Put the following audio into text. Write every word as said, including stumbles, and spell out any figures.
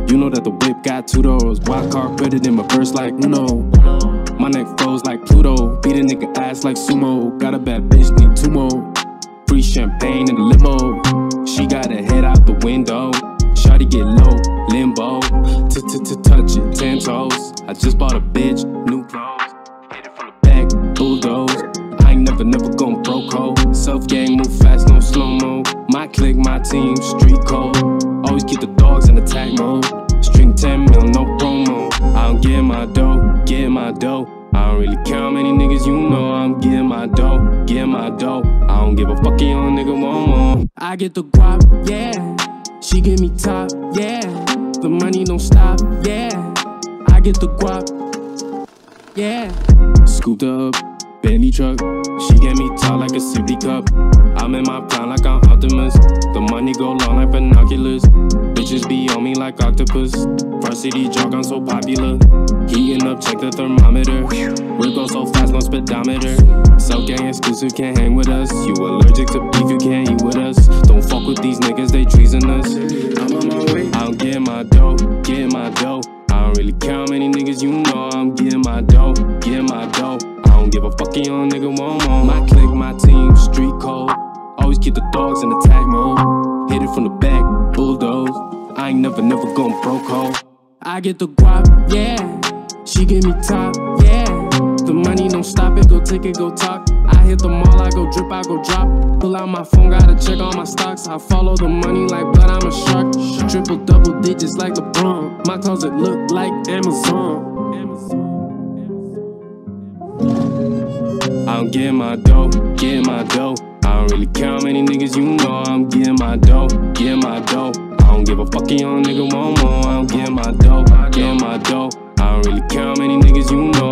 You know that the whip got two doors. Wild card credit in my verse like Uno. My neck froze like Pluto. Beat a nigga ass like sumo. Got a bad bitch, need two more. Free champagne in the limo. She got her head out the window. Shawty get low, limbo. T-t-t-touch it, ten toes. I just bought a bitch, new clothes. Hit it from the back, bulldoze. I ain't never, never gon' broke hoe. Self-gang, move fast, no slow-mo. My clique, my team, street code. Always keep the dogs in attack mode. String ten mil, no promo. I don't get my dough, get my dough. I don't really care how many niggas you know. I'm getting my dough, getting my dough. I don't give a fuck, you young nigga want more. I get the guap, yeah. She give me top, yeah. The money don't stop, yeah. I get the guap, yeah. Scooped up, Bentley truck. She get me top like a sippy cup. I'm in my prime like I'm Optimus. The money go long like binoculars. Bitches be on me like octopus. Varsity jog, I'm so popular. Heating up, check the thermometer. Whip go so fast, no speedometer. Self-gang exclusive, can't hang with us. You allergic to beef, you can't eat with us. Don't fuck with these niggas, they treasonous. I'm on my way. I'm getting my dough, getting my dough. I don't really care how many niggas you know. I'm getting my dough, getting my dough. I don't give a fuck, you young nigga want more. My clique, my team, street code. Always keep the dogs in attack mode. Hit it from the back, bulldoze. I ain't never, never gon' broke hoe. I get the guap, yeah. She give me top, yeah. The money don't stop it, go take it, go talk. I hit the mall, I go drip, I go drop. Pull out my phone, gotta check all my stocks. I follow the money like blood, I'm a shark. Triple double digits like LeBron. My closet look like Amazon. I'm getting my dough, getting my dough. I don't really care how many niggas you know. I'm getting my dough, getting my dough. I don't give a fuck, you young nigga want more. I'm getting my dough, getting my dough. I don't really care how many niggas you know.